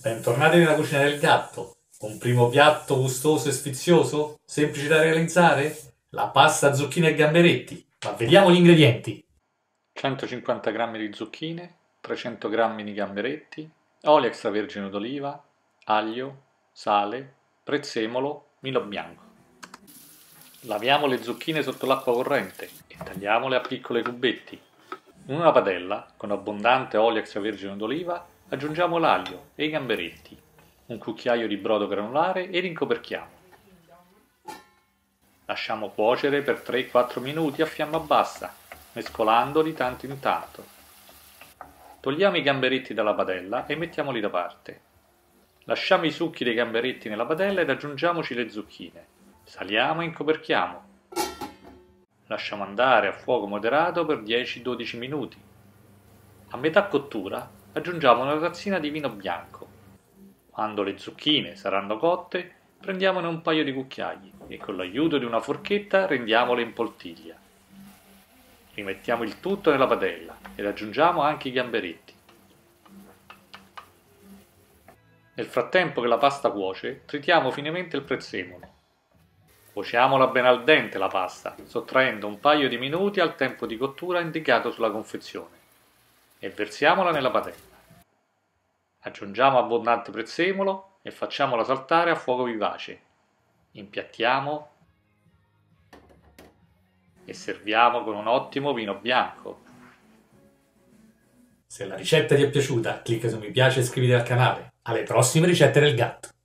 Bentornati nella cucina del gatto. Un primo piatto gustoso e sfizioso? Semplice da realizzare? La pasta, zucchine e gamberetti. Ma vediamo gli ingredienti. 150 g di zucchine, 300 g di gamberetti, olio extravergine d'oliva, aglio, sale, prezzemolo, vino bianco. Laviamo le zucchine sotto l'acqua corrente e tagliamole a piccoli cubetti. In una padella, con abbondante olio extravergine d'oliva, aggiungiamo l'aglio e i gamberetti, un cucchiaio di brodo granulare e rincoperchiamo. Lasciamo cuocere per 3-4 minuti a fiamma bassa, mescolando di tanto in tanto. Togliamo i gamberetti dalla padella e mettiamoli da parte. Lasciamo i succhi dei gamberetti nella padella ed aggiungiamoci le zucchine. Saliamo e incoperchiamo. Lasciamo andare a fuoco moderato per 10-12 minuti. A metà cottura aggiungiamo una tazzina di vino bianco. Quando le zucchine saranno cotte, prendiamone un paio di cucchiai e con l'aiuto di una forchetta rendiamole in poltiglia. Rimettiamo il tutto nella padella ed aggiungiamo anche i gamberetti. Nel frattempo che la pasta cuoce, tritiamo finemente il prezzemolo. Cuociamola ben al dente la pasta, sottraendo un paio di minuti al tempo di cottura indicato sulla confezione, e versiamola nella padella. Aggiungiamo abbondante prezzemolo e facciamola saltare a fuoco vivace. Impiattiamo e serviamo con un ottimo vino bianco. Se la ricetta ti è piaciuta, clicca su mi piace e iscriviti al canale. Alle prossime ricette del gatto.